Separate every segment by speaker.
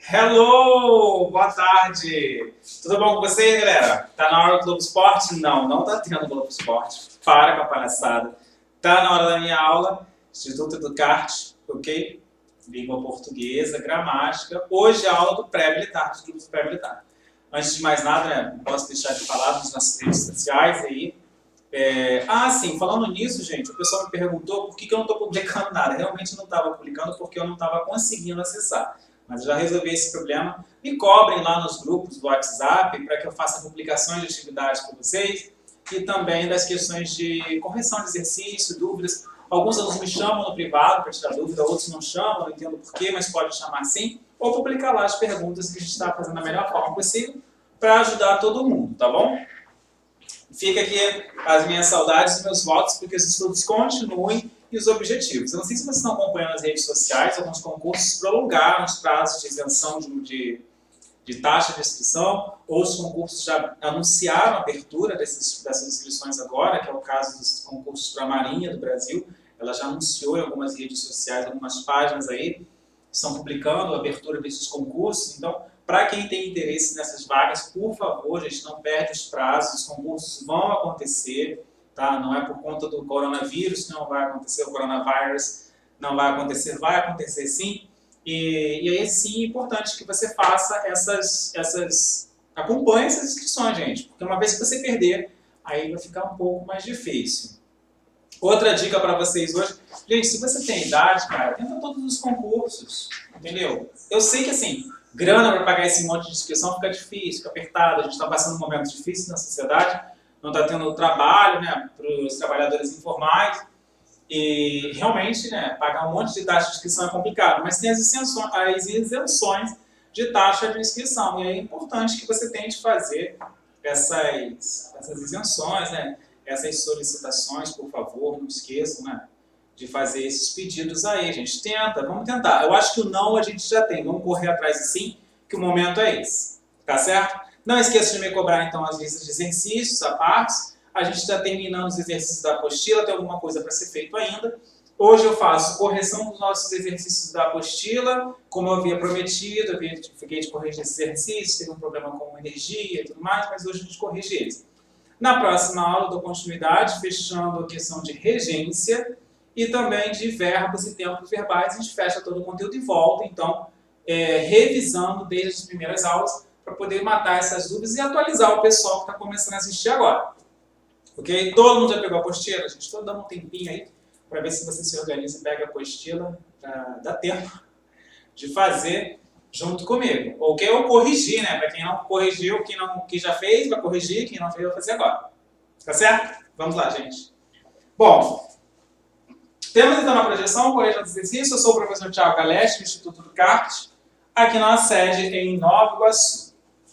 Speaker 1: Hello! Boa tarde! Tudo bom com vocês, galera? Tá na hora do Globo Esporte? Não, não tá tendo Globo Esporte. Para com a palhaçada. Tá na hora da minha aula, Instituto Educarte, ok? Língua portuguesa, gramática. Hoje é a aula do pré-militar, dos grupos pré-militar. Antes de mais nada, né, não posso deixar de falar nas nossas redes sociais aí. Sim, falando nisso, gente, o pessoal me perguntou por que eu não estou publicando nada. Realmente não estava publicando porque eu não estava conseguindo acessar. Mas eu já resolvi esse problema. Me cobrem lá nos grupos do WhatsApp para que eu faça publicações de atividades para vocês e também das questões de correção de exercício, dúvidas. Alguns alunos me chamam no privado para tirar dúvida, outros não chamam, não entendo porquê, mas pode chamar sim. Ou publicar lá as perguntas que a gente está fazendo da melhor forma possível para ajudar todo mundo, tá bom? Fica aqui as minhas saudades e meus votos porque os estudos continuem e os objetivos. Eu não sei se vocês estão acompanhando nas redes sociais, alguns concursos prolongaram os prazos de isenção de taxa de inscrição, ou os concursos já anunciaram a abertura dessas inscrições agora, que é o caso dos concursos para a Marinha do Brasil. Ela já anunciou em algumas redes sociais, algumas páginas aí, estão publicando a abertura desses concursos. Então, para quem tem interesse nessas vagas, por favor, gente, não perde os prazos, os concursos vão acontecer, tá? Não é por conta do coronavírus que não vai acontecer, o coronavírus não vai acontecer sim. E aí sim é importante que você faça acompanhe essas inscrições, gente, porque uma vez que você perder, aí vai ficar um pouco mais difícil. Outra dica para vocês hoje, gente, se você tem idade, cara, tenta todos os concursos, entendeu? Eu sei que assim, grana para pagar esse monte de inscrição fica difícil, fica apertado, a gente está passando um momento difícil na sociedade, não está tendo trabalho, né, para os trabalhadores informais, e realmente, né, pagar um monte de taxa de inscrição é complicado, mas tem as isenções de taxa de inscrição, e é importante que você tente fazer essas isenções, né, essas solicitações, por favor, não esqueçam, né, de fazer esses pedidos aí, gente. Vamos tentar. Eu acho que o não a gente já tem, vamos correr atrás sim, que o momento é esse, tá certo? Não esqueça de me cobrar, então, as listas de exercícios, a partes. A gente está terminando os exercícios da apostila, tem alguma coisa para ser feito ainda. Hoje eu faço correção dos nossos exercícios da apostila, como eu havia prometido, fiquei de corrigir esses exercícios, teve um problema com energia e tudo mais, mas hoje a gente corrige eles. Na próxima aula eu dou continuidade, fechando a questão de regência e também de verbos e tempos verbais. A gente fecha todo o conteúdo e volta, então, revisando desde as primeiras aulas, para poder matar essas dúvidas e atualizar o pessoal que está começando a assistir agora. Ok? Todo mundo já pegou a apostila? Gente, todo dá um tempinho aí para ver se você se organiza e pega a apostila. Dá tempo de fazer junto comigo. Ok? Ou corrigir, né? Para quem não corrigiu, quem já fez vai corrigir, quem não fez vai fazer agora. Tá certo? Vamos lá, gente. Bom, temos então na projeção, correção dos exercícios. Eu sou o professor Thiago Galeste, do Instituto Educarte, aqui na sede em Nova Iguaçu.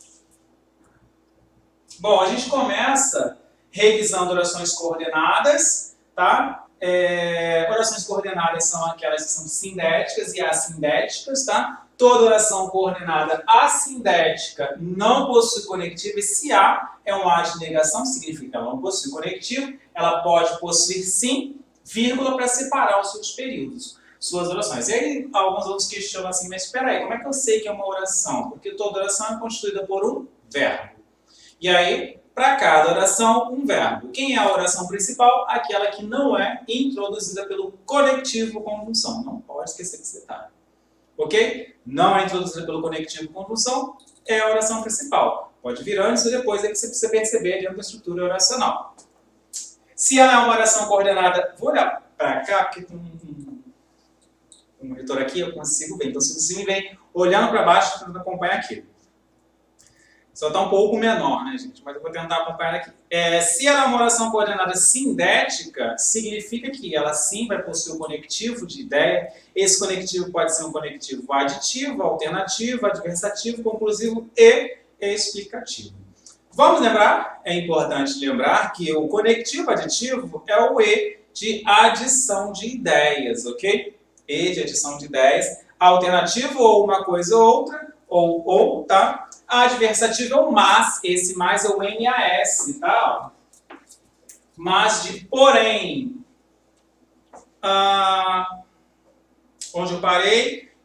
Speaker 1: Bom, a gente começa revisando orações coordenadas, tá? Orações coordenadas são aquelas que são sindéticas e assindéticas, tá? Toda oração coordenada assindética não possui conectivo, e se A é um A de negação, significa que ela não possui conectivo, ela pode possuir sim, vírgula, para separar os seus períodos, suas orações. E aí alguns outros questionam assim, mas espera aí, como é que eu sei que é uma oração? Porque toda oração é constituída por um verbo. E aí, para cada oração, um verbo. Quem é a oração principal? Aquela que não é introduzida pelo conectivo conjunção. Não pode esquecer desse detalhe. Ok? Não é introduzida pelo conectivo conjunção, é a oração principal. Pode vir antes ou depois, é que você precisa perceber dentro da estrutura oracional. Se ela é uma oração coordenada, vou olhar para cá, porque tem um monitor aqui, eu consigo ver. Então, se você me vem olhando para baixo, tentando acompanhar aqui. Só está um pouco menor, né, gente? Mas eu vou tentar acompanhar aqui. Se ela é uma oração coordenada sindética, significa que ela sim vai possuir um conectivo de ideia. Esse conectivo pode ser um conectivo aditivo, alternativo, adversativo, conclusivo e explicativo. Vamos lembrar? É importante lembrar que o conectivo aditivo é o E de adição de ideias, ok? E de adição de ideias. Alternativo ou uma coisa ou outra, ou, tá? Adversativo é o mas, esse mais é o MAS, tá? Mas de porém. Onde eu parei?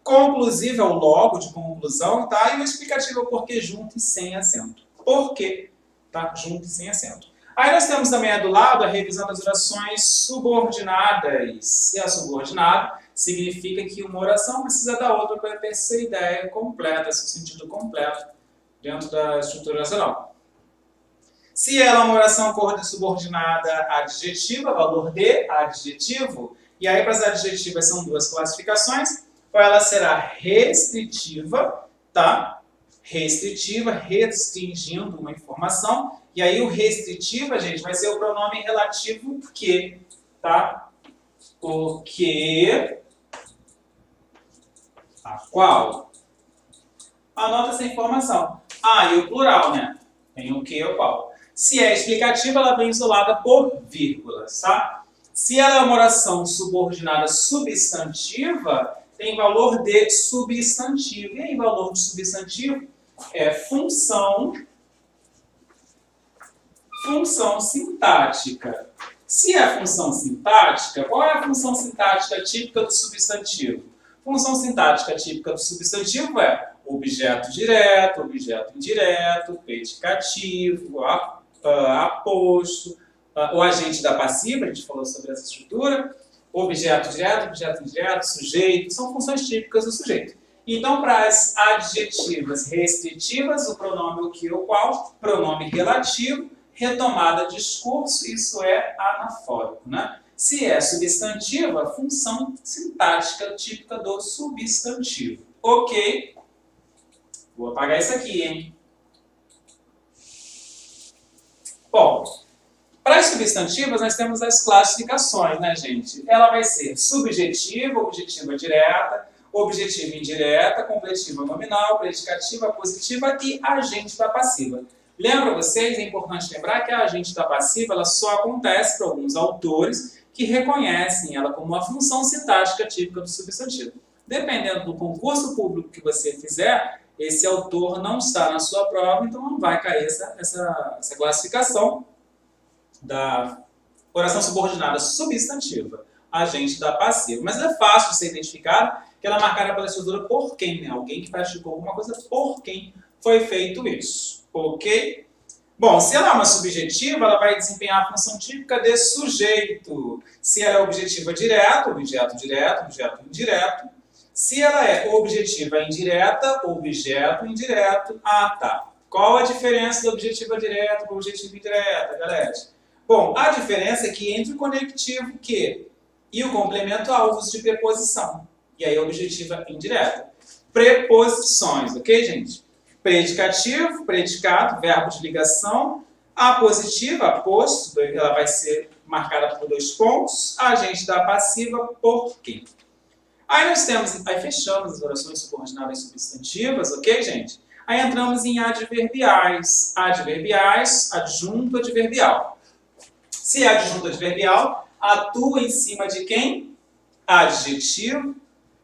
Speaker 1: Conclusivo é o logo de conclusão, tá? E o explicativo é o porquê junto e sem acento. Por quê? Tá? Junto e sem acento. Aí nós temos também do lado a revisão das orações subordinadas. Se é subordinado, significa que uma oração precisa da outra para ter essa ideia completa, esse sentido completo dentro da estrutura oracional. Se ela é uma oração subordinada adjetiva, valor de adjetivo, e aí para as adjetivas são duas classificações, ou ela será restritiva, tá? Restritiva, restringindo uma informação, e aí o restritiva, gente, vai ser o pronome relativo que, tá? O que, a qual. Anota essa informação. Ah, e o plural, né? Tem o que e o qual. Se é explicativa, ela vem isolada por vírgulas, tá? Se ela é uma oração subordinada substantiva, tem valor de substantivo. E aí, valor de substantivo é função sintática. Se é função sintática, qual é a função sintática típica do substantivo? Função sintática típica do substantivo é objeto direto, objeto indireto, predicativo, aposto, o agente da passiva, a gente falou sobre essa estrutura, objeto direto, objeto indireto, sujeito, são funções típicas do sujeito. Então, para as adjetivas restritivas, o pronome o que ou qual, pronome relativo, retomada discurso, isso é anafórico, né? Se é substantiva, função sintática típica do substantivo. Ok? Vou apagar isso aqui, hein? Bom, para as substantivas, nós temos as classificações, né, gente? Ela vai ser subjetiva, objetiva direta, objetiva indireta, completiva nominal, predicativa positiva e agente da passiva. Lembra vocês, é importante lembrar que a agente da passiva ela só acontece para alguns autores que reconhecem ela como uma função sintática típica do substantivo. Dependendo do concurso público que você fizer, esse autor não está na sua prova, então não vai cair essa classificação da oração subordinada substantiva, agente da passiva. Mas é fácil de ser identificado que ela é marcada pela estrutura por quem, né? Alguém que praticou alguma coisa por quem foi feito isso. Ok? Bom, se ela é uma subjetiva, ela vai desempenhar a função típica de sujeito. Se ela é objetiva direta, objeto direto, objeto indireto. Se ela é objetiva indireta, objeto indireto. Ah, tá. Qual a diferença da objetiva direta para objetiva indireta, galera? Bom, a diferença é que entre o conectivo que e o complemento há uso de preposição. E aí, objetiva indireta. Preposições, ok, gente? Predicativo, predicado, verbo de ligação. Apositiva, aposto, ela vai ser marcada por 2 pontos. Agente da passiva, por quem. Aí nós temos, aí fechamos as orações subordinadas substantivas, ok, gente? Aí entramos em adverbiais. Adverbiais, adjunto adverbial. Se é adjunto adverbial, atua em cima de quem? Adjetivo,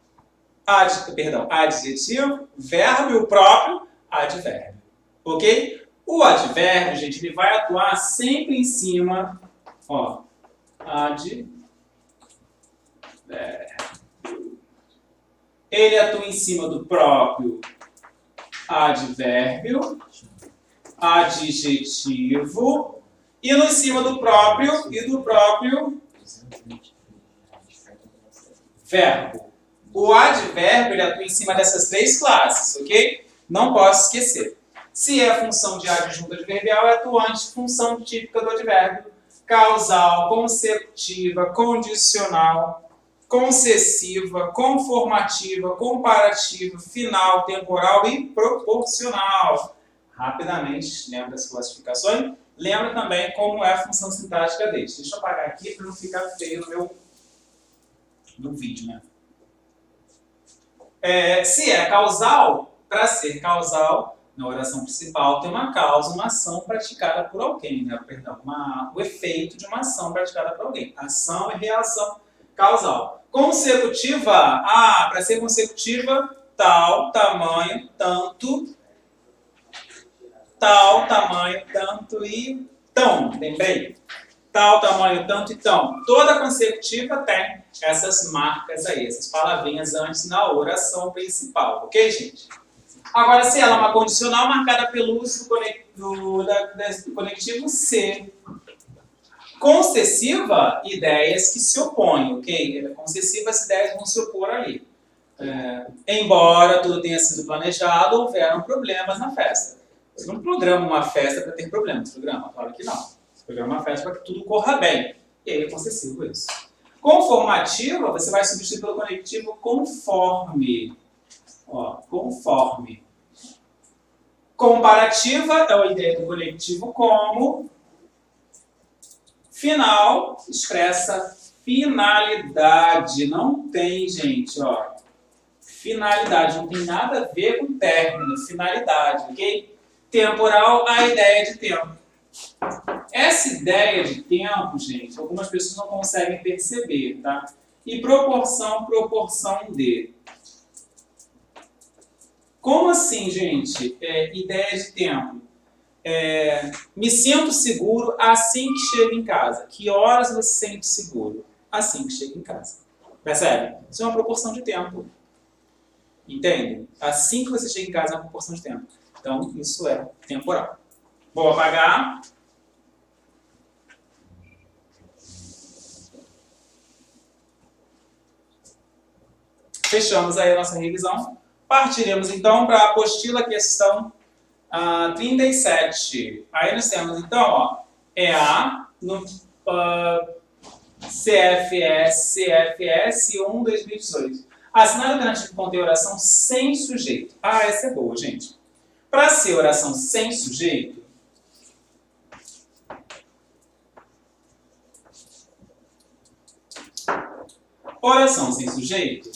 Speaker 1: adjetivo, verbo e o próprio advérbio. Ok? O advérbio, gente, ele vai atuar sempre em cima, ó, advérbio. Ele atua em cima do próprio advérbio, adjetivo, e no cima do próprio verbo. O advérbio ele atua em cima dessas 3 classes, ok? Não posso esquecer. Se é função de adjunto adverbial, é atuante, função típica do advérbio, causal, consecutiva, condicional, concessiva, conformativa, comparativa, final, temporal e proporcional. Rapidamente, lembra das classificações? Lembra também como é a função sintática deles. Deixa eu apagar aqui para não ficar feio no vídeo, né? Se é causal, para ser causal, na oração principal tem uma causa, uma ação praticada por alguém, né? Perdão, o efeito de uma ação praticada por alguém. Ação e reação causal. Consecutiva, para ser consecutiva, tal, tamanho, tanto, tal, tamanho, tanto e tão. Lembrei? tal tamanho, tanto, então. Toda consecutiva tem essas marcas aí, essas palavrinhas antes na oração principal, ok, gente? Agora, se ela é uma condicional marcada pelo uso do conectivo C. Concessiva, ideias que se opõem, ok? Concessiva, as ideias vão se opor ali. Embora tudo tenha sido planejado, houveram problemas na festa. Você não programa uma festa para ter problemas, programa? Claro que não. Você programa uma festa para que tudo corra bem. E aí é concessivo isso. Conformativa, você vai substituir pelo conectivo conforme. Ó, conforme. Comparativa é a ideia do conectivo como. Final expressa finalidade. Não tem, gente, ó. Finalidade, não tem nada a ver com término, finalidade, ok? Temporal, a ideia de tempo. Essa ideia de tempo, gente, algumas pessoas não conseguem perceber, tá? E proporção, proporção de. Como assim, gente? Ideia de tempo. Me sinto seguro assim que chego em casa. Que horas você se sente seguro? Assim que chega em casa. Percebe? Isso é uma proporção de tempo. Entende? Assim que você chega em casa é uma proporção de tempo. Então, isso é temporal. Vou apagar. Fechamos aí a nossa revisão. Partiremos então para a apostila questão 37. Aí nós temos então, ó, EA no CFS 1 2018. Assinar alternativo contém oração sem sujeito. Ah, essa é boa, gente. Para ser oração sem sujeito, oração sem sujeito,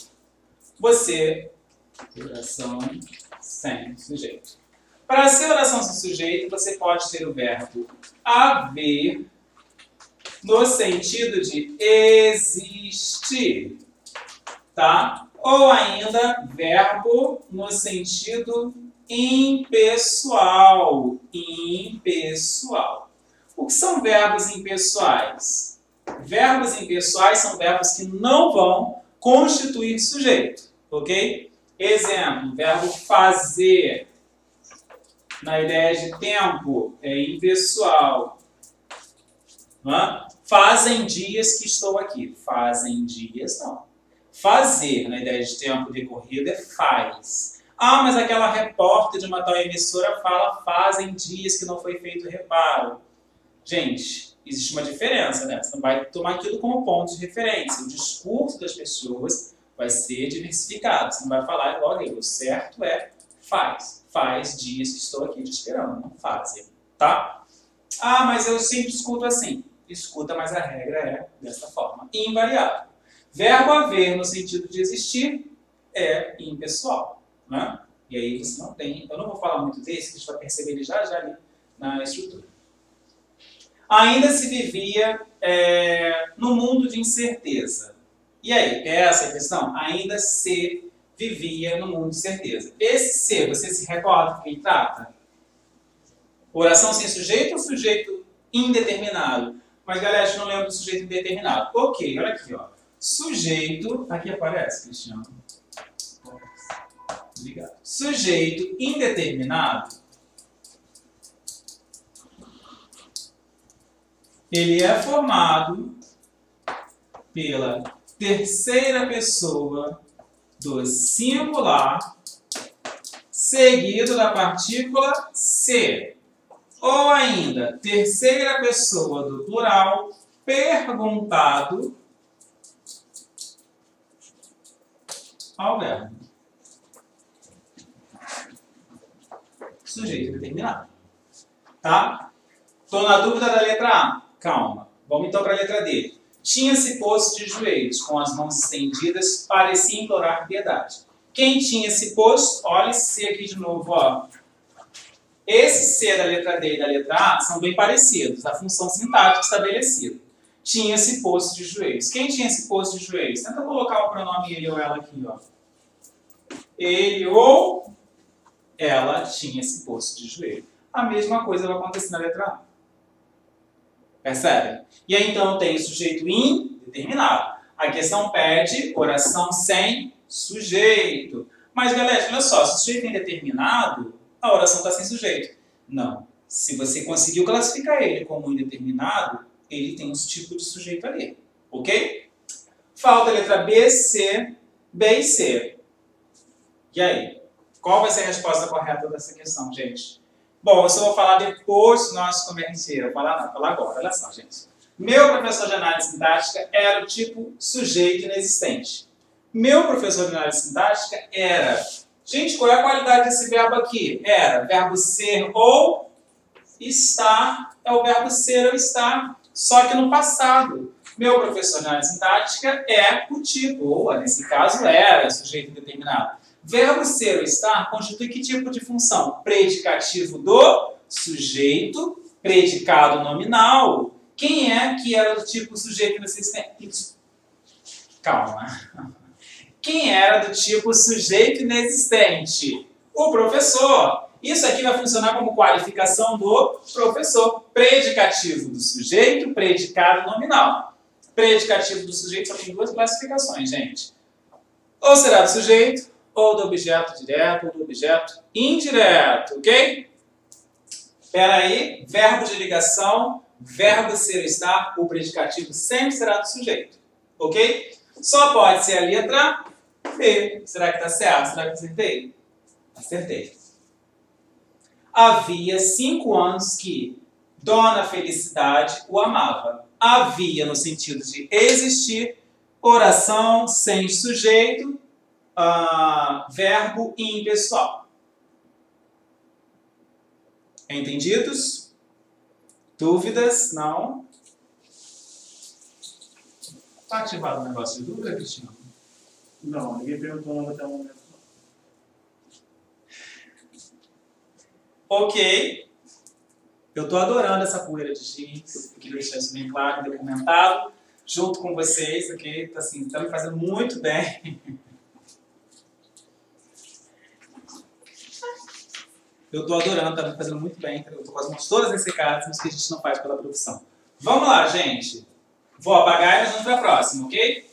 Speaker 1: oração sem sujeito. Para ser oração sem sujeito, você pode ter o verbo haver no sentido de existir, tá? Ou ainda verbo no sentido impessoal. Impessoal. O que são verbos impessoais? Verbos impessoais são verbos que não vão constituir sujeito, ok? Exemplo, verbo fazer. Na ideia de tempo, é impessoal. Não? Fazem dias que estou aqui. Fazem dias, não. Fazer, na ideia de tempo decorrido, é faz. Ah, mas aquela repórter de uma tal emissora fala fazem dias que não foi feito reparo. Gente, existe uma diferença, né? Você não vai tomar aquilo como ponto de referência. O discurso das pessoas vai ser diversificado. Você não vai falar igual a ele. O certo é faz. Faz dias que estou aqui te esperando. Não fazem, tá? Ah, mas eu sempre escuto assim. Escuta, mas a regra é dessa forma. Invariável. Verbo haver no sentido de existir é impessoal, né? E aí você não tem... Eu não vou falar muito desse, que a gente vai perceber ele já ali na estrutura. Ainda se vivia no mundo de incerteza. E aí, essa é a questão? Ainda se vivia no mundo de certeza. Esse ser, você se recorda de quem trata? Oração sem sujeito ou sujeito indeterminado? Mas, galera, a gente não lembra do sujeito indeterminado. Ok, olha aqui, ó. Sujeito... Aqui aparece, Cristiano. Obrigado. Sujeito indeterminado, ele é formado pela terceira pessoa do singular seguido da partícula ser. Ou ainda, terceira pessoa do plural perguntado ao verbo. Sujeito determinado. Tá? Estou na dúvida da letra A. Calma. Vamos então para a letra D. Tinha-se posto de joelhos, com as mãos estendidas, parecia implorar piedade. Quem tinha se posto, olha esse C aqui de novo, ó. Esse C da letra D e da letra A são bem parecidos, a função sintática estabelecida. Tinha-se posto de joelhos. Quem tinha se posto de joelhos? Tenta colocar o pronome ele ou ela aqui, ó. Ele ou ela tinha se posto de joelho. A mesma coisa vai acontecer na letra A. Percebe? E aí, então, tem o sujeito indeterminado. A questão pede oração sem sujeito. Mas, galera, olha só, se o sujeito é indeterminado, a oração está sem sujeito. Não. Se você conseguiu classificar ele como indeterminado, ele tem uns tipos de sujeito ali. Ok? Falta a letra B, C, B e C. E aí? Qual vai ser a resposta correta dessa questão, gente? Bom, eu só vou falar depois do nosso converter. Vou falar agora. Olha só, gente. Meu professor de análise sintática era o tipo sujeito inexistente. Meu professor de análise sintática era... Gente, qual é a qualidade desse verbo aqui? Era verbo ser ou estar. É o verbo ser ou estar, só que no passado. Meu professor de análise sintática é o tipo, ou nesse caso era sujeito indeterminado. Verbo ser ou estar constitui que tipo de função? Predicativo do sujeito, predicado nominal. Quem é que era do tipo sujeito inexistente? Calma. Quem era do tipo sujeito inexistente? O professor. Isso aqui vai funcionar como qualificação do professor. Predicativo do sujeito, predicado nominal. Predicativo do sujeito só tem duas classificações, gente. Ou será do sujeito, ou do objeto direto, ou do objeto indireto, ok? Espera aí, verbo de ligação, verbo ser ou estar, o predicativo sempre será do sujeito, ok? Só pode ser a letra B. Será que está certo? Será que eu acertei? Acertei. Havia 5 anos que Dona Felicidade o amava. Havia no sentido de existir, oração sem sujeito, verbo impessoal. Entendidos? Dúvidas? Não? Está ativado o negócio de dúvida, Cristina?
Speaker 2: Não, ninguém perguntou nada até o momento.
Speaker 1: Ok. Eu estou adorando essa poeira de giz. Eu queria deixar isso bem claro, documentado, junto com vocês, ok? Tá, assim, tá me fazendo muito bem. Eu estou adorando, tá me fazendo muito bem. Eu estou com as mãos todas ressecadas, mas que a gente não faz pela profissão. Vamos lá, gente. Vou apagar e nós vamos para a próxima, ok?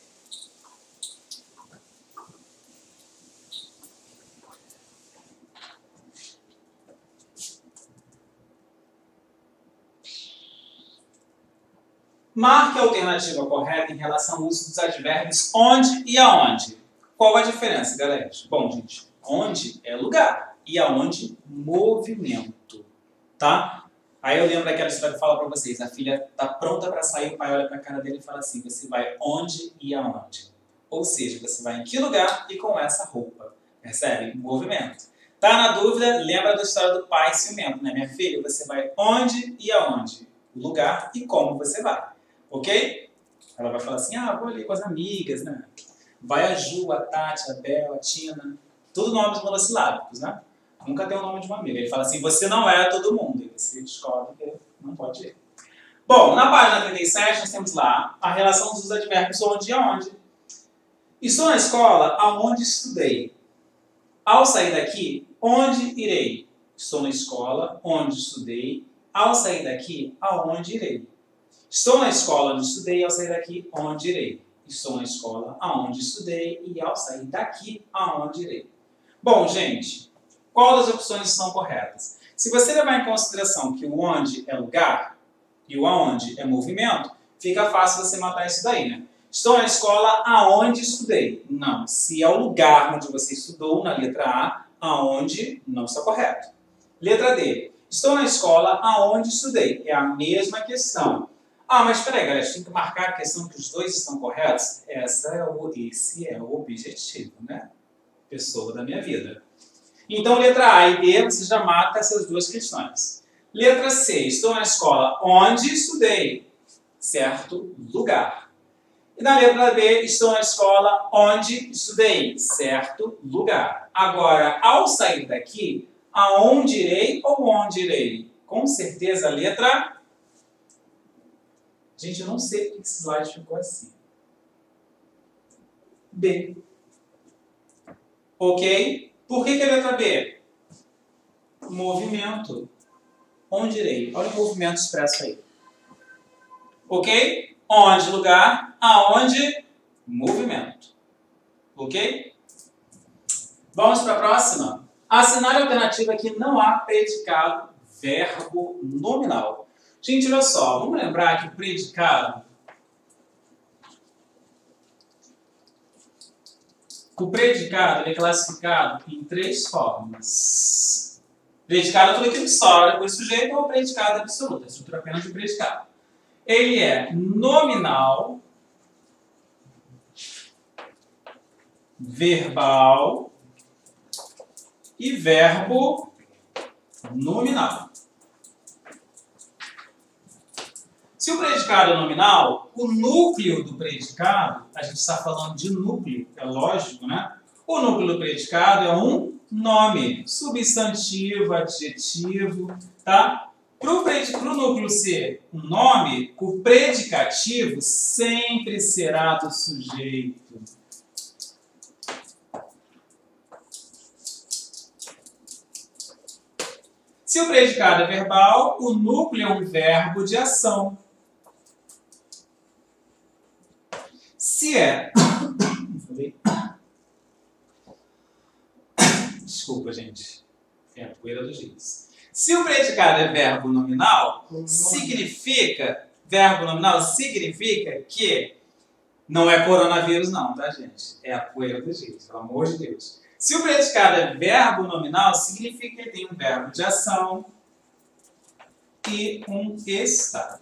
Speaker 1: Marque a alternativa correta em relação ao uso dos advérbios onde e aonde. Qual a diferença, galera? Bom, gente, onde é lugar e aonde movimento, tá? Aí eu lembro daquela história que fala para vocês, a filha tá pronta para sair, o pai olha para a cara dele e fala assim, você vai onde e aonde? Ou seja, você vai em que lugar e com essa roupa, percebe? Movimento. Tá na dúvida? Lembra da história do pai ciumento, né? Minha filha, você vai onde e aonde? O lugar e como você vai. Ok? Ela vai falar assim, vou ali com as amigas, né? Vai a Ju, a Tati, a Bel, a Tina, tudo nomes monossilábicos, né? Nunca tem o nome de uma amiga. Ele fala assim, você não é todo mundo. E você descobre que não pode ir. Bom, na página 37 nós temos lá a relação dos advérbios onde e aonde. Estou na escola aonde estudei. Ao sair daqui, onde irei? Estou na escola onde estudei. Ao sair daqui, aonde irei? Estou na escola onde estudei, ao sair daqui, onde irei? Estou na escola aonde estudei e ao sair daqui, aonde irei? Bom, gente, qual das opções são corretas? Se você levar em consideração que o onde é lugar e o aonde é movimento, fica fácil você matar isso daí, né? Estou na escola aonde estudei. Não, se é o lugar onde você estudou, na letra A, aonde não está correto. Letra D. Estou na escola aonde estudei. É a mesma questão. Mas espera aí, galera, a gente tem que marcar a questão que os dois estão corretos. Esse é o objetivo, né? Pessoa da minha vida. Então, letra A e D, você já mata essas duas questões. Letra C, estou na escola onde estudei. Certo lugar. E na letra B, estou na escola onde estudei. Certo lugar. Agora, ao sair daqui, aonde irei ou onde irei? Com certeza, a letra... Gente, eu não sei porque esse slide ficou assim. B. Ok? Por que a letra B? Movimento. Onde irei? Olha o movimento expresso aí. Ok? Onde? Lugar. Aonde? Movimento. Ok? Vamos para a próxima. Assinale a alternativa que não há predicado, verbo nominal. Gente, olha só. Vamos lembrar que o predicado... O predicado ele é classificado em 3 formas. Predicado é tudo aquilo que sobra depois do sujeito ou predicado absoluto. A estrutura apenas de predicado. Ele é nominal, verbal e verbo nominal. Se o predicado é nominal, o núcleo do predicado, a gente está falando de núcleo, é lógico, né? O núcleo do predicado é um nome, substantivo, adjetivo, tá? Para o núcleo ser um nome, o predicativo sempre será do sujeito. Se o predicado é verbal, o núcleo é um verbo de ação. Se é... Desculpa, gente. É a poeira dos giz. Se o predicado é verbo nominal, significa que não é coronavírus não, tá, gente? É a poeira dos giz, pelo amor de Deus. Se o predicado é verbo nominal, significa que ele tem um verbo de ação e um estado.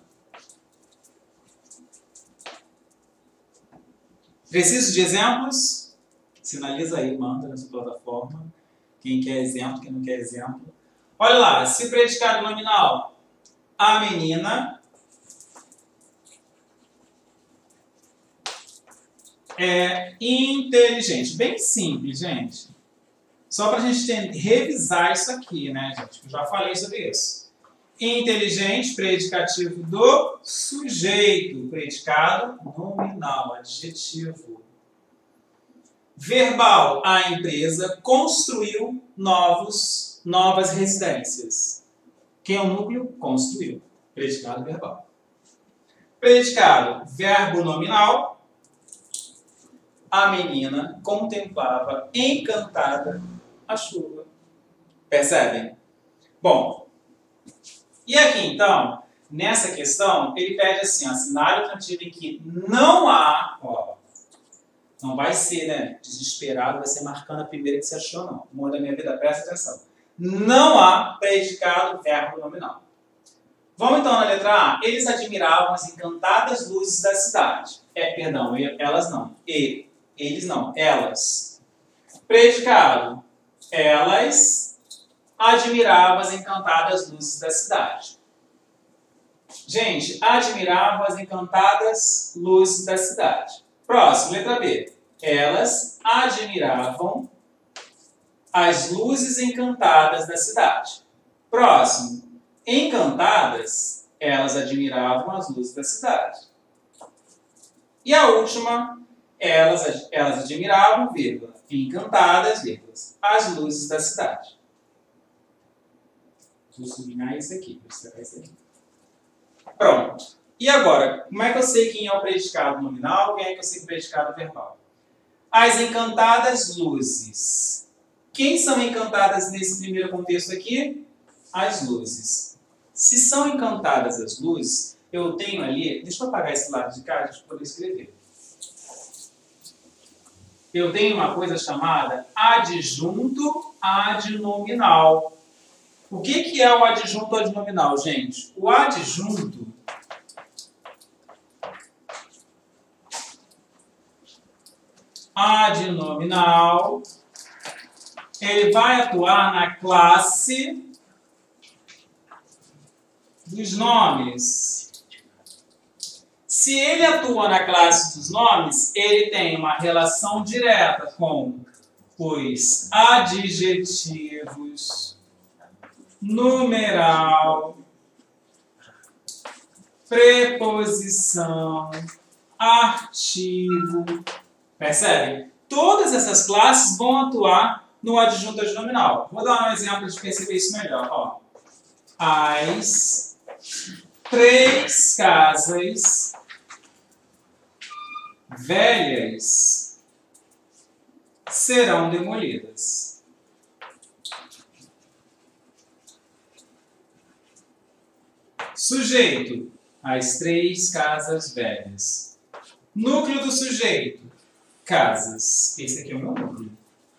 Speaker 1: Preciso de exemplos? Sinaliza aí, manda na sua plataforma. Quem quer exemplo, quem não quer exemplo. Olha lá, se o predicado nominal, a menina é inteligente. Bem simples, gente. Só para a gente revisar isso aqui, né, gente? Eu já falei sobre isso. Inteligente, predicativo do sujeito. Predicado nominal, adjetivo. Verbal, a empresa construiu novas residências. Quem é o núcleo? Construiu. Predicado verbal. Predicado, verbo nominal. A menina contemplava encantada a chuva. Percebem? Bom, e aqui então, nessa questão, ele pede assim, assinale a alternativa em que não há, ó, não vai ser, né, desesperado, vai ser marcando a primeira que você achou, não. Amor da minha vida, presta atenção. Não há predicado verbo nominal. Vamos então na letra A. Eles admiravam as encantadas luzes da cidade. Perdão, elas não. Eles não, elas. Predicado. Elas admiravam as encantadas luzes da cidade. Gente, admiravam as encantadas luzes da cidade. Próximo, letra B. Elas admiravam as luzes encantadas da cidade. Próximo. Encantadas, elas admiravam as luzes da cidade. E a última, elas admiravam, vírgula, encantadas, vírgula, as luzes da cidade. Vou sublinhar isso aqui, vou destacar isso aqui. Pronto. E agora, como é que eu sei quem é o predicado nominal, quem é que eu sei o predicado verbal? As encantadas luzes. Quem são encantadas nesse primeiro contexto aqui? As luzes. Se são encantadas as luzes, eu tenho ali... Deixa eu apagar esse lado de cá, deixa eu poder escrever. Eu tenho uma coisa chamada adjunto adnominal. O que é o adjunto adnominal, gente? O adjunto adnominal, ele vai atuar na classe dos nomes. Se ele atua na classe dos nomes, ele tem uma relação direta com os adjetivos, numeral, preposição, artigo. Percebem? Todas essas classes vão atuar no adjunto adnominal. Vou dar um exemplo de perceber isso melhor. Ó. As 3 casas velhas serão demolidas. Sujeito, as 3 casas velhas. Núcleo do sujeito, casas. Esse aqui é o meu núcleo.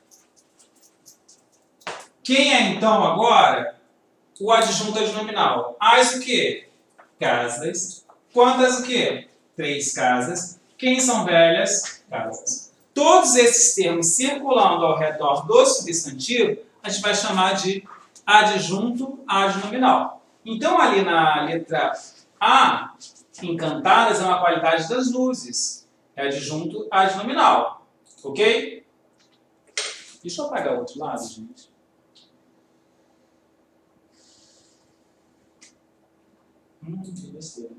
Speaker 1: Quem é, então, agora, o adjunto adnominal? As o quê? Casas. Quantas o quê? 3 casas. Quem são velhas? Casas. Todos esses termos circulando ao redor do substantivo, a gente vai chamar de adjunto adnominal. Então, ali na letra A, encantadas é uma qualidade das luzes. É adjunto adnominal. Ok? Deixa eu apagar o outro lado, gente. Que besteira.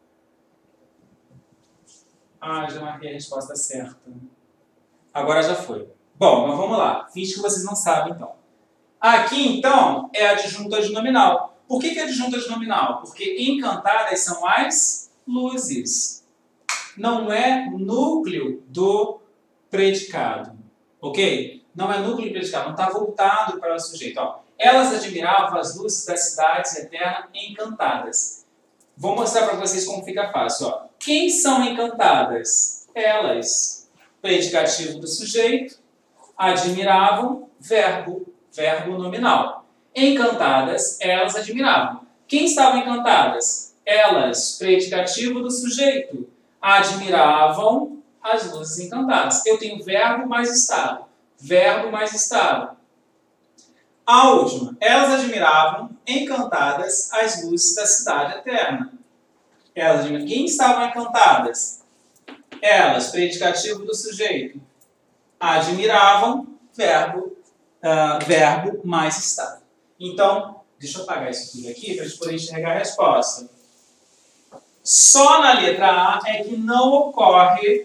Speaker 1: Ah, já marquei a resposta certa. Agora já foi. Bom, mas vamos lá. Finge que vocês não sabem, então. Aqui, então, é adjunto adnominal. Por que é adjunto adnominal? Porque encantadas são as luzes. Não é núcleo do predicado. Ok? Não é núcleo do predicado. Não está voltado para o sujeito. Ó. Elas admiravam as luzes das cidades eternas encantadas. Vou mostrar para vocês como fica fácil. Ó. Quem são encantadas? Elas. Predicativo do sujeito. Admiravam, verbo nominal. Encantadas, elas admiravam. Quem estavam encantadas? Elas. Predicativo do sujeito. Admiravam as luzes encantadas. Eu tenho verbo mais estado. Verbo mais estado. A última. Elas admiravam, encantadas, as luzes da cidade eterna. Elas admiravam. Quem estavam encantadas? Elas, predicativo do sujeito. Admiravam, verbo mais estado. Então, deixa eu apagar isso tudo aqui para a gente poder enxergar a resposta. Só na letra A é que não ocorre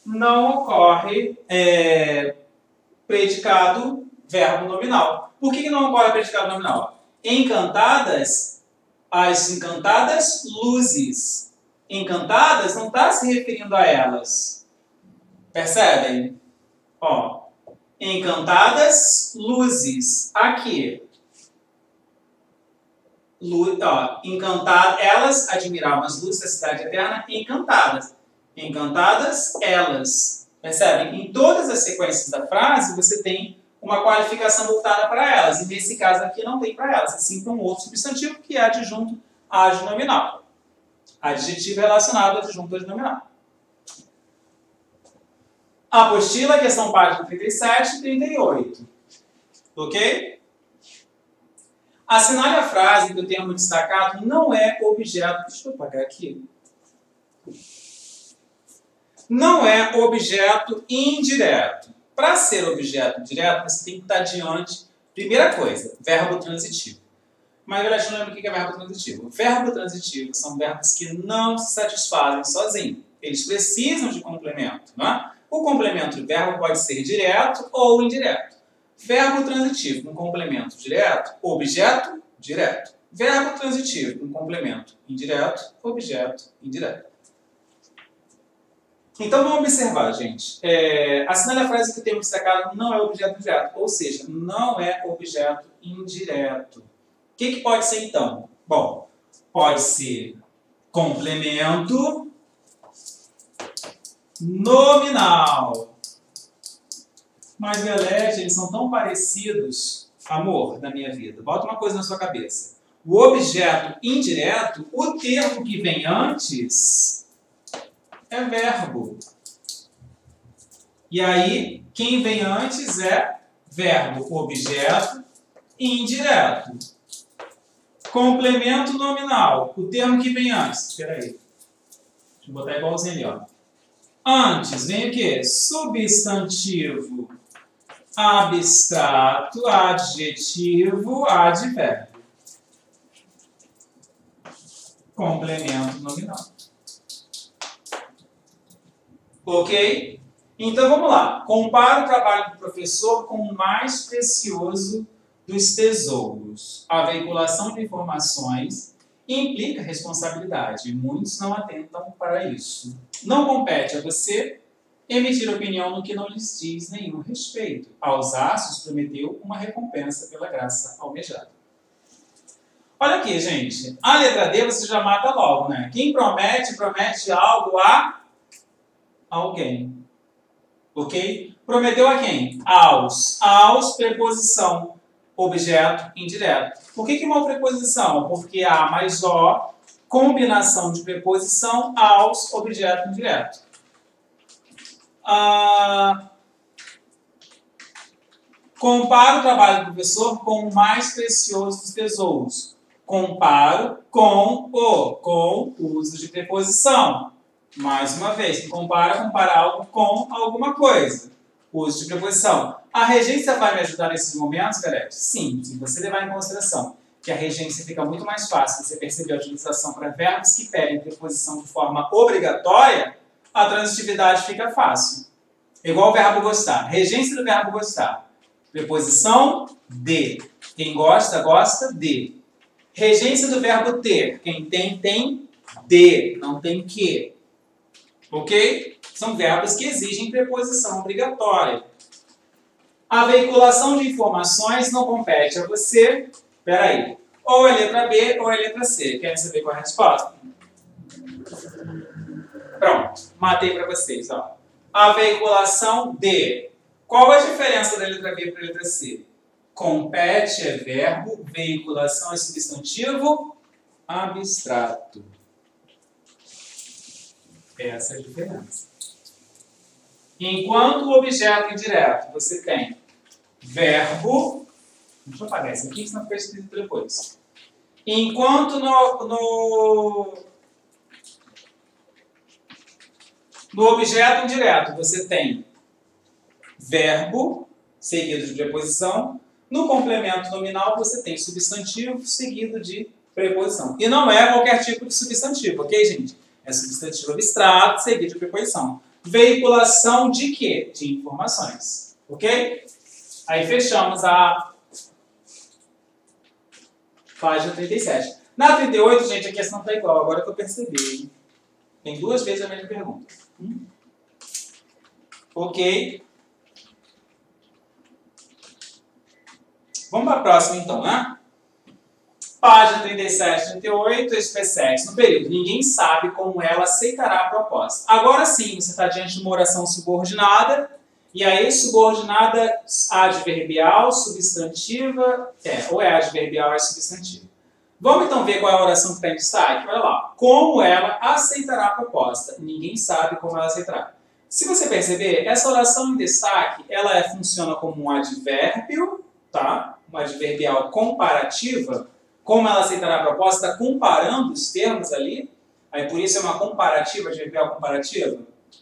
Speaker 1: predicado verbo nominal. Por que não ocorre predicado nominal? Encantadas, as encantadas luzes. Encantadas não está se referindo a elas. Percebem? Ó, encantadas luzes. Aqui. Elas admiravam as luzes da cidade eterna encantadas. Encantadas, elas. Percebem? Em todas as sequências da frase, você tem uma qualificação voltada para elas. E nesse caso aqui não tem para elas, assim para um outro substantivo que é adjunto adnominal. Adjetivo relacionado ao adjunto adnominal. Apostila, questão página 37 e 38. Ok? Assinale a frase que o termo destacado não é objeto... Deixa eu apagar aqui. Não é objeto indireto. Para ser objeto direto, você tem que estar diante... Primeira coisa, verbo transitivo. Mas, galera, não lembra o que é verbo transitivo? Verbo transitivo são verbos que não se satisfazem sozinhos. Eles precisam de complemento, não é? O complemento do verbo pode ser direto ou indireto. Verbo transitivo com complemento direto, objeto, direto. Verbo transitivo com complemento indireto, objeto, indireto. Então vamos observar, gente. Assinale a frase que o termo destacado não é objeto direto, ou seja, não é objeto indireto. O que pode ser então? Bom, pode ser complemento nominal. Mas, galera, eles são tão parecidos, amor da minha vida. Bota uma coisa na sua cabeça. O objeto indireto, o termo que vem antes é verbo. E aí, quem vem antes é verbo, objeto indireto. Complemento nominal, o termo que vem antes. Espera aí. Deixa eu botar igualzinho ali, ó. Antes vem o quê? Substantivo abstrato, adjetivo, advérbio. Complemento nominal. Ok? Então vamos lá. Compara o trabalho do professor com o mais precioso dos tesouros. A veiculação de informações implica responsabilidade e muitos não atentam para isso. Não compete a você emitir opinião no que não lhes diz nenhum respeito. Aos astros prometeu uma recompensa pela graça almejada. Olha aqui, gente. A letra D você já mata logo, né? Quem promete, promete algo a alguém. Ok? Prometeu a quem? Aos. Aos, preposição. Objeto indireto. Por que uma preposição? Porque A mais O, combinação de preposição aos, objeto indireto. Comparo o trabalho do professor com o mais precioso dos tesouros. Comparo com o uso de preposição. Mais uma vez, compara algo com alguma coisa. Uso de preposição. A regência vai me ajudar nesses momentos, galera? Sim, se você levar em consideração que a regência fica muito mais fácil, você perceber a utilização para verbos que pedem preposição de forma obrigatória, a transitividade fica fácil. Igual o verbo gostar. Regência do verbo gostar. Preposição de. Quem gosta, gosta de. Regência do verbo ter. Quem tem, tem de. Não tem que. Ok? São verbos que exigem preposição obrigatória. A veiculação de informações não compete a você. Espera aí. Ou é letra B ou é letra C. Querem saber qual é a resposta? Pronto. Matei para vocês. Ó. A veiculação de. Qual a diferença da letra B para a letra C? Compete é verbo, veiculação é substantivo abstrato. Essa é a diferença. Enquanto o objeto indireto você tem verbo. Deixa eu apagar isso aqui, senão fica escrito depois. Enquanto no objeto indireto você tem verbo seguido de preposição, no complemento nominal você tem substantivo seguido de preposição. E não é qualquer tipo de substantivo, ok, gente? É substantivo abstrato seguido de preposição. Veiculação de quê? De informações. Ok? Aí fechamos a página 37. Na 38, gente, a questão está igual. Agora que eu percebi. Tem duas vezes a mesma pergunta. Ok? Vamos para a próxima, então, né? Página 37, 38, SPSEX. No período, ninguém sabe como ela aceitará a proposta. Agora sim, você está diante de uma oração subordinada, e aí subordinada adverbial, substantiva, ou é adverbial ou é substantiva. Vamos então ver qual é a oração que está em destaque? Olha lá. Como ela aceitará a proposta. Ninguém sabe como ela aceitará. Se você perceber, essa oração em destaque, ela funciona como um advérbio, tá? Uma adverbial comparativa. Como ela aceitará a proposta, está comparando os termos ali. Aí por isso é uma comparativa, adverbial comparativa?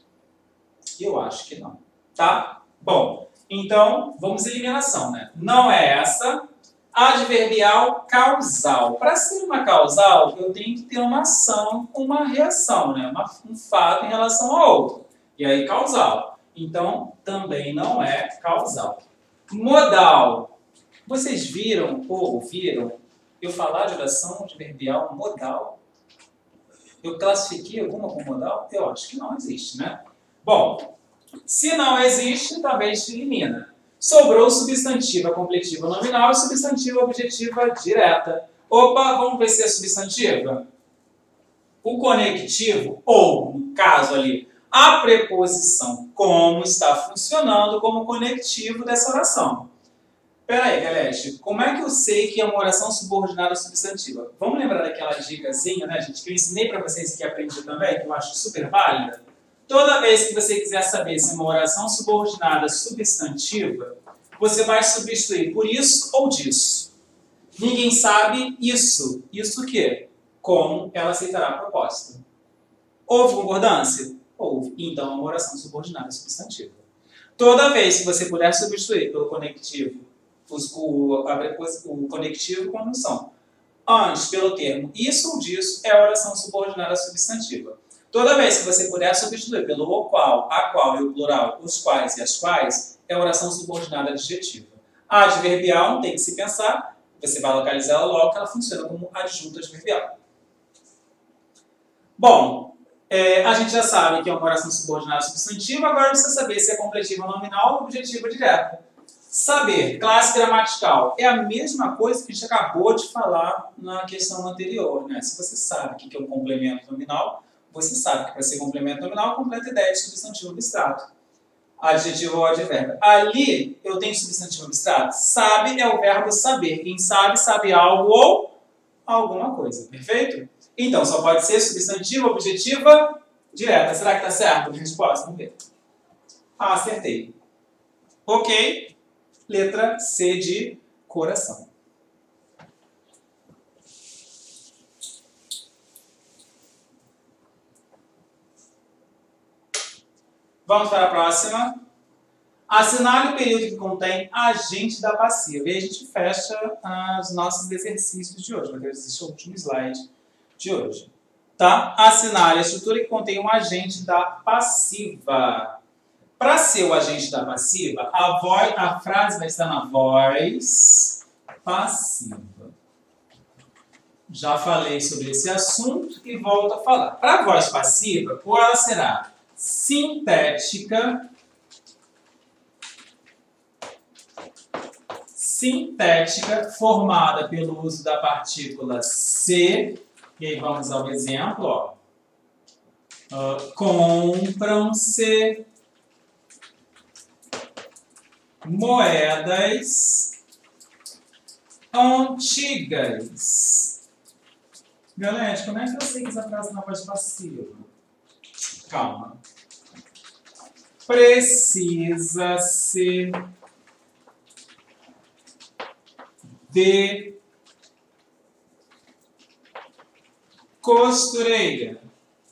Speaker 1: Eu acho que não. Tá? Bom, então vamos à eliminação, né? Não é essa. Adverbial causal. Para ser uma causal, eu tenho que ter uma ação com uma reação, né? Um fato em relação ao outro. E aí causal. Então também não é causal. Modal. Vocês viram ou ouviram eu falar de oração adverbial modal? Eu classifiquei alguma como modal? Eu acho que não existe, né? Bom, se não existe, também se elimina. Sobrou substantiva completiva nominal e substantiva objetiva direta. Opa, vamos ver se é substantiva. O conectivo, ou, no caso ali, a preposição como está funcionando como conectivo dessa oração. Espera aí, galera, como é que eu sei que é uma oração subordinada substantiva? Vamos lembrar daquela dicasinha, né, gente, que eu ensinei para vocês que aprendi também, que eu acho super válida? Toda vez que você quiser saber se é uma oração subordinada substantiva, você vai substituir por isso ou disso. Ninguém sabe isso. Isso o quê? Como ela aceitará a proposta. Houve concordância? Houve. Então é uma oração subordinada substantiva. Toda vez que você puder substituir pelo conectivo, o conectivo com a noção, antes pelo termo isso ou disso, é a oração subordinada substantiva. Toda vez que você puder substituir pelo o qual, a qual e o plural, os quais e as quais, é oração subordinada adjetiva. A adverbial não tem que se pensar, você vai localizar ela logo, que ela funciona como adjunto adverbial. Bom, a gente já sabe que é uma oração subordinada substantiva, agora precisa saber se é completiva nominal ou objetiva direta. Saber, classe gramatical, é a mesma coisa que a gente acabou de falar na questão anterior, né? Se você sabe o que é um complemento nominal, você sabe que para ser complemento nominal, completa a ideia de substantivo abstrato. Adjetivo ou advérbio. Ali, eu tenho substantivo abstrato. Sabe é o verbo saber. Quem sabe, sabe algo ou alguma coisa. Perfeito? Então, só pode ser substantivo, objetiva, direta. Será que está certo a resposta? Vamos ver. Ah, acertei. Ok. Letra C de coração. Vamos para a próxima. Assinale o período que contém agente da passiva. E aí a gente fecha os nossos exercícios de hoje. Esse é o último slide de hoje. Tá? Assinale a estrutura que contém um agente da passiva. Para ser o agente da passiva, a frase vai estar na voz passiva. Já falei sobre esse assunto e volto a falar. Para a voz passiva, ou ela será sintética, formada pelo uso da partícula se, e aí vamos ao exemplo, ó. Compram-se moedas antigas. Galera, como é que eu sei que essa frase não é voz passiva? Calma. Precisa-se de costureira.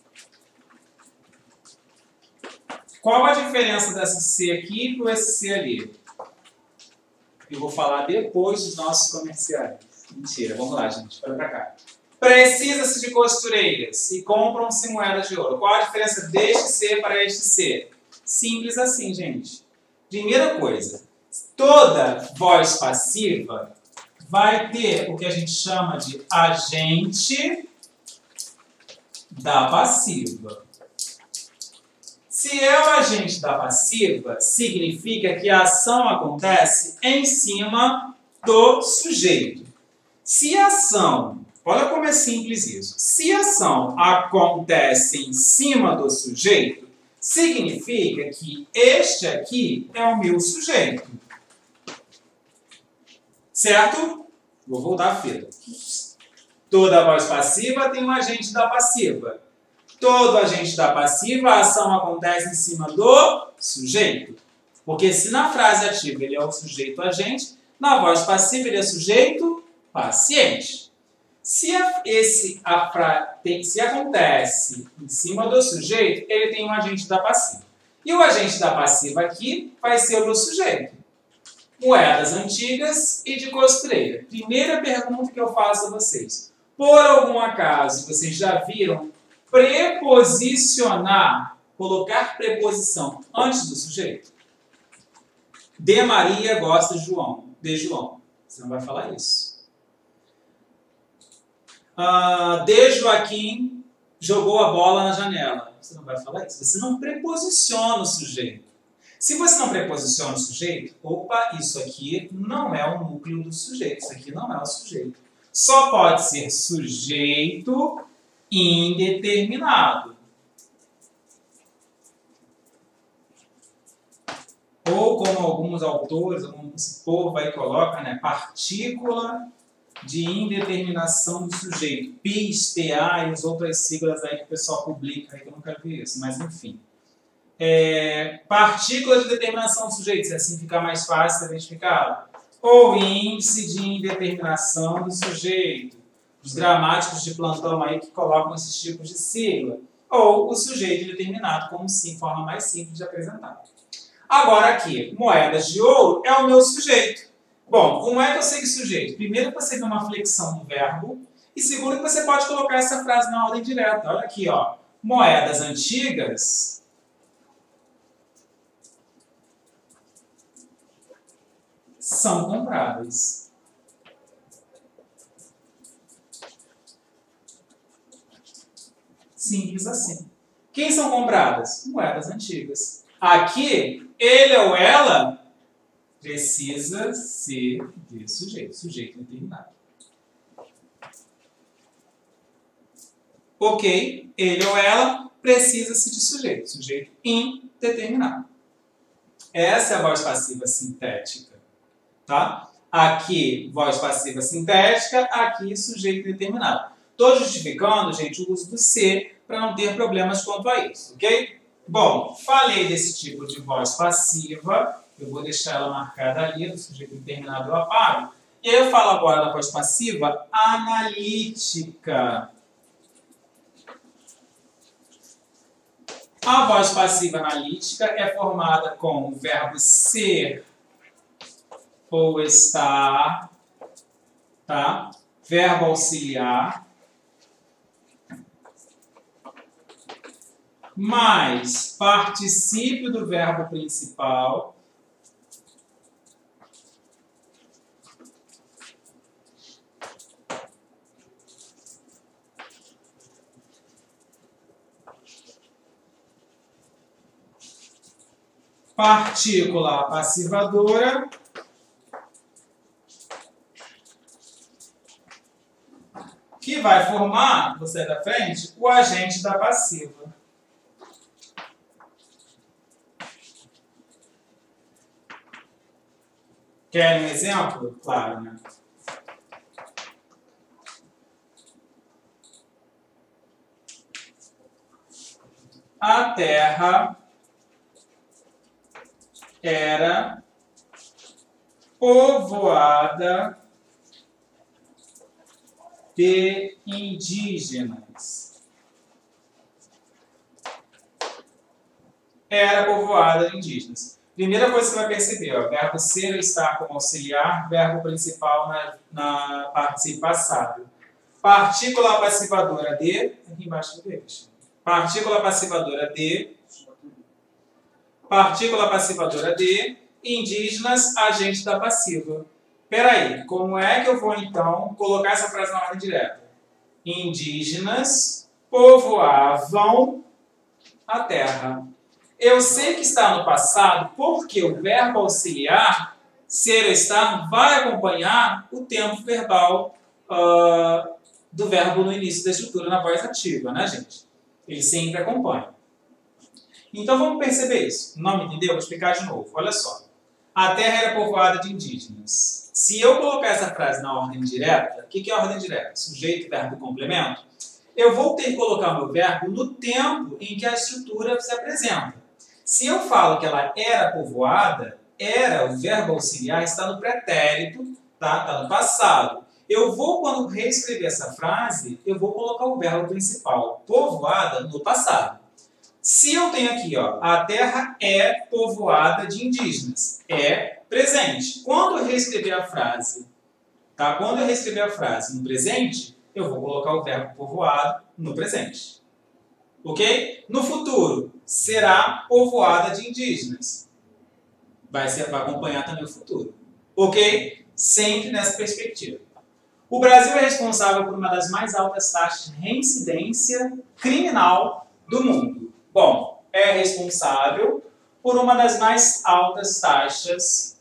Speaker 1: Qual a diferença dessa C aqui para esse C ali? Eu vou falar depois dos nossos comerciais. Mentira, vamos lá, gente. Olha para cá. Precisa-se de costureiras e compram-se moedas de ouro. Qual a diferença deste C para este C? Simples assim, gente. Primeira coisa, toda voz passiva vai ter o que a gente chama de agente da passiva. Se é o agente da passiva, significa que a ação acontece em cima do sujeito. Se a ação, olha como é simples isso, se a ação acontece em cima do sujeito, significa que este aqui é o meu sujeito. Certo? Vou voltar a fita. Toda voz passiva tem um agente da passiva. Todo agente da passiva, a ação acontece em cima do sujeito. Porque se na frase ativa ele é o sujeito agente, na voz passiva ele é sujeito paciente. Se acontece em cima do sujeito, ele tem um agente da passiva. E o agente da passiva aqui vai ser o meu sujeito. Moedas antigas e de costureira. Primeira pergunta que eu faço a vocês. Por algum acaso, vocês já viram preposicionar, colocar preposição antes do sujeito? De Maria gosta de João. Você não vai falar isso. De Joaquim jogou a bola na janela. Você não vai falar isso. Você não preposiciona o sujeito. Se você não preposiciona o sujeito, opa, isso aqui não é o núcleo do sujeito. Isso aqui não é o sujeito. Só pode ser sujeito indeterminado. Ou como alguns autores, como esse povo aí coloca, né, partícula de indeterminação do sujeito. PIS, PA e as outras siglas aí que o pessoal publica, aí que eu nunca vi isso, mas enfim. Partícula de determinação do sujeito, se assim ficar mais fácil de identificar. Ou índice de indeterminação do sujeito. Os gramáticos de plantão aí que colocam esses tipos de sigla. Ou o sujeito determinado, como sim, forma mais simples de apresentar. Agora aqui, moedas de ouro é o meu sujeito. Bom, como é que eu sei que sujeito? Primeiro, você vê uma flexão no verbo. E segundo, que você pode colocar essa frase na ordem direta. Olha aqui, ó. Moedas antigas são compradas. Simples assim. Quem são compradas? Moedas antigas. Aqui, ele ou ela precisa ser de sujeito. Sujeito determinado. Ok, ele ou ela precisa-se de sujeito. Sujeito indeterminado. Essa é a voz passiva sintética. Tá? Aqui, voz passiva sintética. Aqui, sujeito determinado. Estou justificando, gente, o uso do ser para não ter problemas quanto a isso, ok? Bom, falei desse tipo de voz passiva. Eu vou deixar ela marcada ali, do sujeito determinado eu apago. E aí eu falo agora da voz passiva analítica. A voz passiva analítica é formada com o verbo ser ou estar, tá? Verbo auxiliar, mais particípio do verbo principal, partícula passivadora, que vai formar, você da frente, o agente da passiva. Querem um exemplo? Claro, né? A Terra era povoada de indígenas. Era povoada de indígenas. Primeira coisa que você vai perceber, ó, verbo ser ou estar como auxiliar, verbo principal na participe passado. Partícula passivadora de, aqui embaixo do deixa. Partícula passivadora de, indígenas, agente da passiva. Peraí, como é que eu vou então colocar essa frase na ordem direta? Indígenas povoavam a terra. Eu sei que está no passado porque o verbo auxiliar, ser ou estar, vai acompanhar o tempo verbal do verbo no início da estrutura na voz ativa, né, gente? Ele sempre acompanha. Então vamos perceber isso. Não me entendeu? Vou explicar de novo. Olha só. A terra era povoada de indígenas. Se eu colocar essa frase na ordem direta, o que é a ordem direta? Sujeito, verbo e complemento. Eu vou ter que colocar o meu verbo no tempo em que a estrutura se apresenta. Se eu falo que ela era povoada, era, o verbo auxiliar, está no pretérito, tá? Está no passado. Eu vou, quando reescrever essa frase, eu vou colocar o verbo principal, povoada, no passado. Se eu tenho aqui, ó, a terra é povoada de indígenas, é presente. Quando eu reescrever a frase, tá? Quando eu reescrever a frase no presente, eu vou colocar o verbo povoado no presente. Ok? No futuro, será povoada de indígenas. Vai acompanhar também o futuro. Ok? Sempre nessa perspectiva. O Brasil é responsável por uma das mais altas taxas de reincidência criminal do mundo. Bom, é responsável por uma das mais altas taxas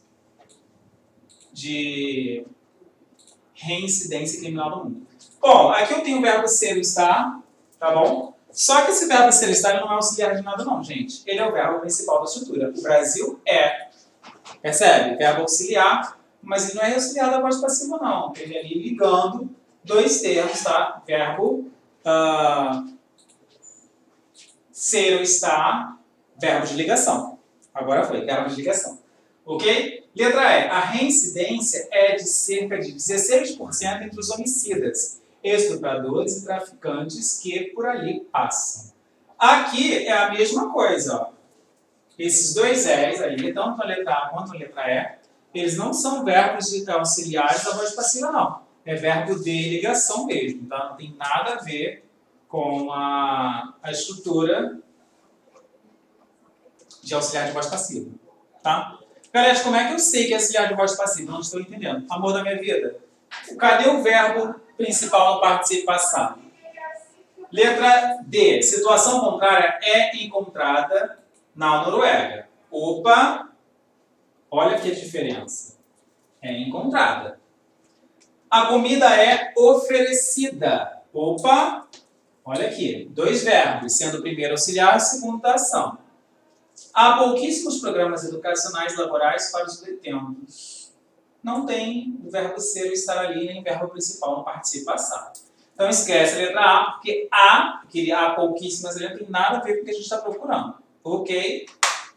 Speaker 1: de reincidência criminal do mundo. Bom, aqui eu tenho o verbo ser ou estar, tá bom? Só que esse verbo ser ou estar ele não é auxiliar de nada não, gente. Ele é o verbo principal da estrutura. O Brasil é, percebe? Verbo auxiliar, mas ele não é auxiliar da voz passiva não. Ele é ali ligando dois termos, tá? Verbo ser ou estar, verbo de ligação. Agora foi, verbo de ligação. Ok? Letra E. A reincidência é de cerca de 16% entre os homicidas, estupradores e traficantes que por ali passam. Aqui é a mesma coisa. Ó. Esses dois E's ali, tanto a letra A quanto a letra E, eles não são verbos auxiliares da voz passiva, não. É verbo de ligação mesmo, tá? Não tem nada a ver com a estrutura de auxiliar de voz passiva, tá? Galera, como é que eu sei que é auxiliar de voz passiva? Não estou entendendo. Amor da minha vida. Cadê o verbo principal no participio passado? Letra D. Situação contrária é encontrada na Noruega. Opa! Olha que diferença. É encontrada. A comida é oferecida. Opa! Olha aqui. 2 verbos, sendo o primeiro auxiliar e o segundo da ação. Há pouquíssimos programas educacionais laborais para os detentos. Não tem o verbo ser ou estar ali, nem o verbo principal no participio passado. Então esquece a letra A, porque há pouquíssimas ali, não tem nada a ver com o que a gente está procurando. Ok?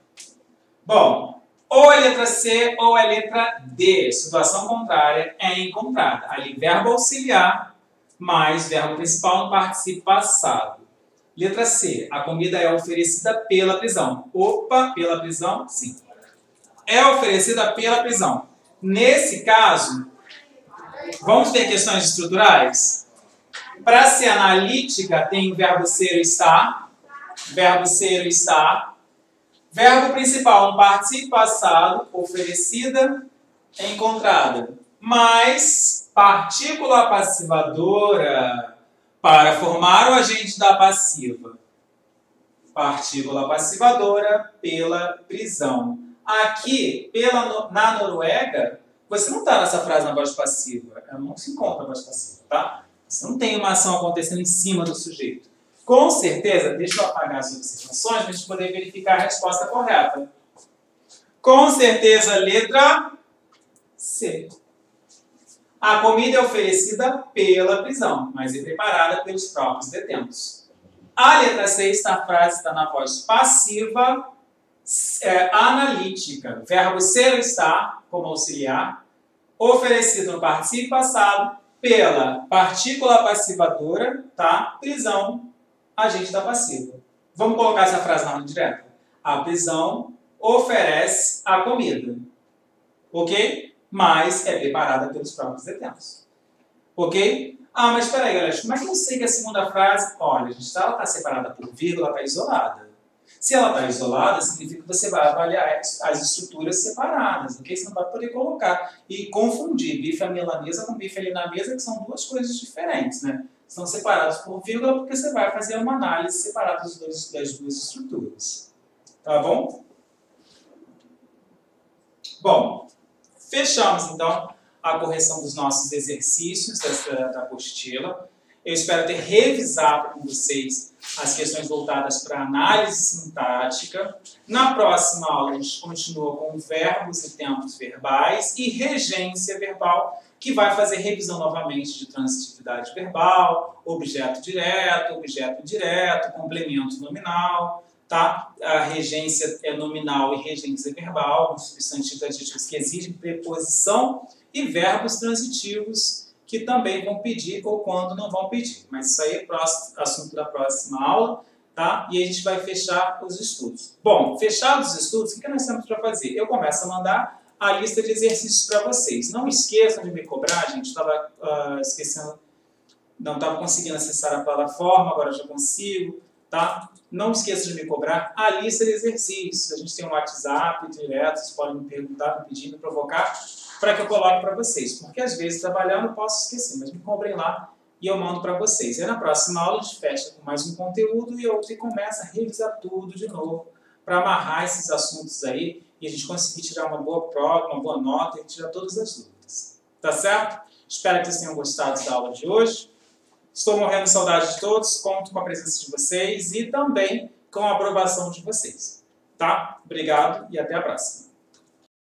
Speaker 1: Bom, ou é letra C ou é letra D. Situação contrária é encontrada. Ali, verbo auxiliar mais verbo principal no participio passado. Letra C. A comida é oferecida pela prisão. Opa, pela prisão? Sim. É oferecida pela prisão. Nesse caso, vamos ter questões estruturais? Para ser analítica, tem verbo ser ou estar. Verbo ser ou estar. Verbo principal no participio passado, oferecida, encontrada. Mais partícula passivadora para formar o agente da passiva. Partícula passivadora pela prisão. Aqui, na Noruega, você não está nessa frase na voz passiva. Ela não se encontra na voz passiva, tá? Você não tem uma ação acontecendo em cima do sujeito. Com certeza, deixa eu apagar as observações para a gente poder verificar a resposta correta. Com certeza, letra C. A comida é oferecida pela prisão, mas é preparada pelos próprios detentos. A letra C, a frase está na voz passiva, analítica. Verbo ser ou estar, como auxiliar, oferecido no participio passado, pela partícula passivadora, tá? Prisão, agente da passiva. Vamos colocar essa frase na ordem direta. A prisão oferece a comida. Ok? Mas é preparada pelos próprios detentos. Ok? Ah, mas espera aí, galera. Como é que eu sei que a segunda frase... Olha, gente, ela está separada por vírgula, ela está isolada. Se ela está isolada, significa que você vai avaliar as estruturas separadas, ok? Você não vai poder colocar e confundir bife à milanesa com bife ali na mesa, que são duas coisas diferentes, né? São separados por vírgula porque você vai fazer uma análise separada das duas estruturas. Tá bom? Bom, fechamos então a correção dos nossos exercícios da apostila. Eu espero ter revisado com vocês as questões voltadas para análise sintática. Na próxima aula, a gente continua com verbos e tempos verbais e regência verbal, que vai fazer revisão novamente de transitividade verbal, objeto direto, objeto indireto, complemento nominal, tá? A regência é nominal e regência verbal, substantivos adjetivos que exigem preposição e verbos transitivos que também vão pedir ou quando não vão pedir. Mas isso aí é assunto da próxima aula, tá? E a gente vai fechar os estudos. Bom, fechados os estudos, o que nós temos para fazer? Eu começo a mandar a lista de exercícios para vocês. Não esqueçam de me cobrar, gente. Estava esquecendo, não estava conseguindo acessar a plataforma, agora já consigo, tá? Não esqueçam de me cobrar a lista de exercícios. A gente tem um WhatsApp direto, vocês podem me perguntar, me pedir, me provocar, para que eu coloque para vocês. Porque às vezes trabalhando eu posso esquecer, mas me cobrem lá e eu mando para vocês. E na próxima aula a gente fecha com mais um conteúdo e eu começa a revisar tudo de novo para amarrar esses assuntos aí e a gente conseguir tirar uma boa prova, uma boa nota e tirar todas as dúvidas. Tá certo? Espero que vocês tenham gostado da aula de hoje. Estou morrendo de saudade de todos, conto com a presença de vocês e também com a aprovação de vocês. Tá? Obrigado e até a próxima.